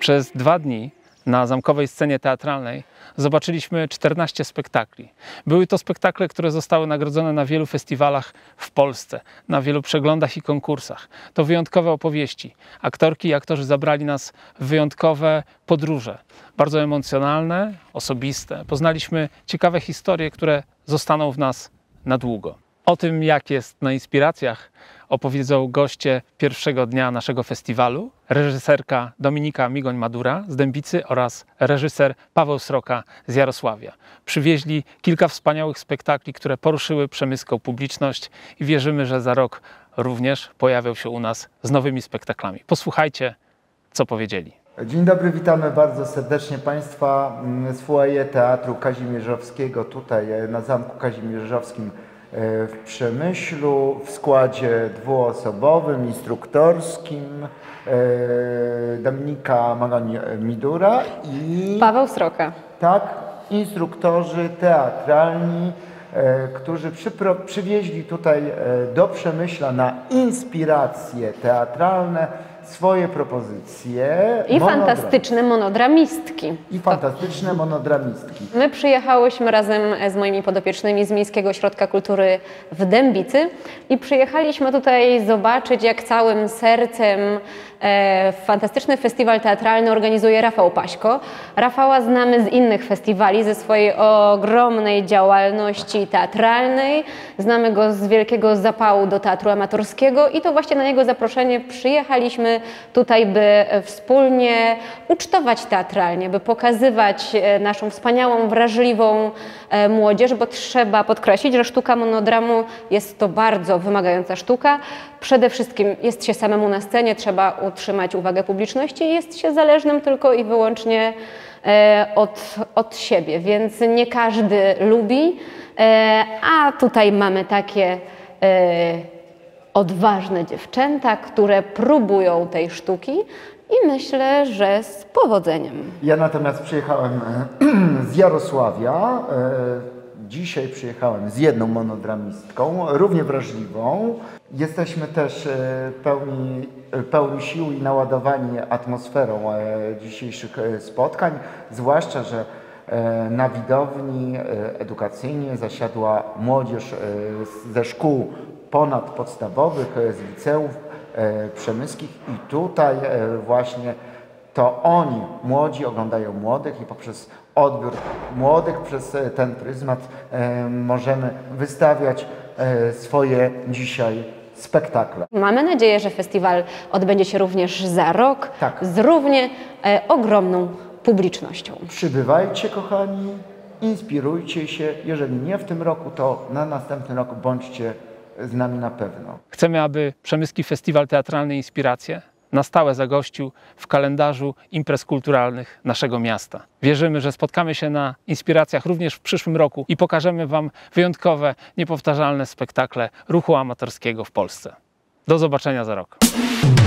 Przez 2 dni na zamkowej scenie teatralnej zobaczyliśmy 14 spektakli. Były to spektakle, które zostały nagrodzone na wielu festiwalach w Polsce, na wielu przeglądach i konkursach. To wyjątkowe opowieści. Aktorki i aktorzy zabrali nas w wyjątkowe podróże. Bardzo emocjonalne, osobiste. Poznaliśmy ciekawe historie, które zostaną w nas na długo. O tym, jak jest na inspiracjach, opowiedzą goście pierwszego dnia naszego festiwalu, reżyserka Dominika Migoń-Madura z Dębicy oraz reżyser Paweł Sroka z Jarosławia. Przywieźli kilka wspaniałych spektakli, które poruszyły przemyską publiczność i wierzymy, że za rok również pojawią się u nas z nowymi spektaklami. Posłuchajcie, co powiedzieli. Dzień dobry, witamy bardzo serdecznie Państwa z foyer Teatru Kazimierzowskiego tutaj na Zamku Kazimierzowskim w Przemyślu w składzie dwuosobowym, instruktorskim Dominika Migoń-Madura i Paweł Sroka. Tak, instruktorzy teatralni, którzy przywieźli tutaj do Przemyśla na inspiracje teatralne swoje propozycje. I fantastyczne monodramistki. My przyjechałyśmy razem z moimi podopiecznymi z Miejskiego Ośrodka Kultury w Dębicy i przyjechaliśmy tutaj zobaczyć, jak całym sercem fantastyczny festiwal teatralny organizuje Rafał Paśko. Rafała znamy z innych festiwali, ze swojej ogromnej działalności teatralnej. Znamy go z wielkiego zapału do teatru amatorskiego i to właśnie na jego zaproszenie przyjechaliśmy tutaj, by wspólnie ucztować teatralnie, by pokazywać naszą wspaniałą, wrażliwą młodzież, bo trzeba podkreślić, że sztuka monodramu jest to bardzo wymagająca sztuka. Przede wszystkim jest się samemu na scenie, trzeba utrzymać uwagę publiczności i jest się zależnym tylko i wyłącznie od siebie, więc nie każdy lubi, a tutaj mamy takie odważne dziewczęta, które próbują tej sztuki i myślę, że z powodzeniem. Ja natomiast przyjechałem z Jarosławia. Dzisiaj przyjechałem z jedną monodramistką, równie wrażliwą. Jesteśmy też pełni sił i naładowani atmosferą dzisiejszych spotkań, zwłaszcza, że na widowni edukacyjnie zasiadła młodzież ze szkół ponadpodstawowych, z liceów przemyskich i tutaj właśnie to oni, młodzi, oglądają młodych i poprzez odbiór młodych przez ten pryzmat możemy wystawiać swoje dzisiaj spektakle. Mamy nadzieję, że festiwal odbędzie się również za rok z równie ogromną publicznością. Przybywajcie, kochani, inspirujcie się. Jeżeli nie w tym roku, to na następny rok bądźcie z nami na pewno. Chcemy, aby Przemyski Festiwal Teatralny Inspiracje na stałe zagościł w kalendarzu imprez kulturalnych naszego miasta. Wierzymy, że spotkamy się na inspiracjach również w przyszłym roku i pokażemy Wam wyjątkowe, niepowtarzalne spektakle ruchu amatorskiego w Polsce. Do zobaczenia za rok.